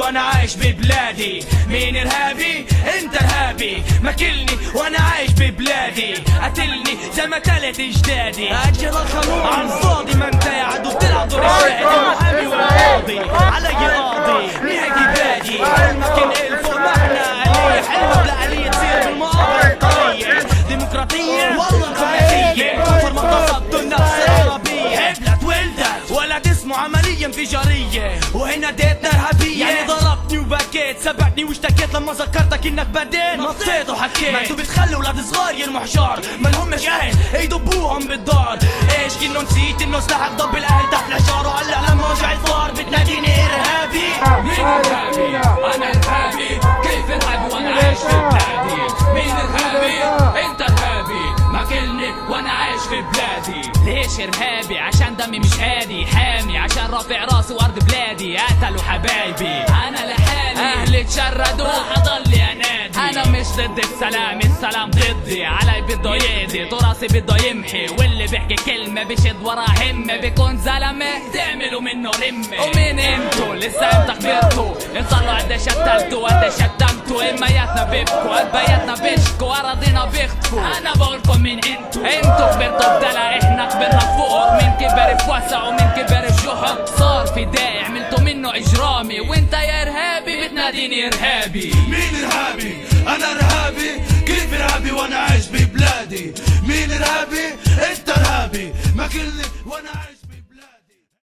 وانا عايش ببلادي. مين ارهابي؟ انت ارهابي، ماكلني وانا عايش ببلادي. قتلني زي ما قتلت اجدادي. اجل القانون على الفاضي، ما انت قاعد وبتلعب دور الشاهد. المحامي والقاضي علي قاضي ليه جبادي. حلمك انقل فوق معنى آلية، حلمك بالآلية تصير بالمقابر القوية. ديمقراطية والله انفعالية، فرمطة صد النفس العربية. هبلت ولدت ولد اسمه عملية انفجارية، وهنا ديتنا ارهابية. يعني ضربتني وبكيت، سبقتني واشتكيت لما ذكرتك انك بديت نطيت وحكيت. ما انتو بتخلوا ولاد صغار يرموا حجار، مالهمش اهل يدبوهم بالدار. ايش كنو نسيت انه سلاحك ضب الاهل تحت الحجار، وهلا لما وجع الفار بتناديني ارهابي. مين ارهابي؟ انا ارهابي. كيف ارهابي وانا عايش في بلادي؟ مين ارهابي؟ انت ارهابي، ماكلني وانا عايش في بلادي. ليش ارهابي؟ عشان دمي مش هادي، حامي عشان رافع راسي وارض بلادي. قتلوا حبايبي انا لحالي، اهلي تشردوا راح اضل انادي. انا مش ضد السلام، السلام ضدي. علي بده يقضي، تراثي بده يمحي، واللي بيحكي كلمه بشد ورا همه بيكون زلمه تعملوا منه رمه. ومين انتو؟ لسه امتى كبرتوا؟ انصاروا قديش قتلتوا قديش شتمتوا. امياتنا بيبكوا ابياتنا بيشكوا، اراضينا بيختفوا. انا بقولكم مين انتو؟ انتو كبرتوا بدلع، احنا كبرنا فقر. مين كبر في وسع ومين كبر في جحر. صار فدائي عملتوا منه اجرامي، وانت يا ارهابي بتناديني ارهابي. مين ارهابي؟ انا ارهابي. كيف ارهابي وانا عايش ببلادي؟ مين ارهابي؟ انت ارهابي، ماكلني وانا عايش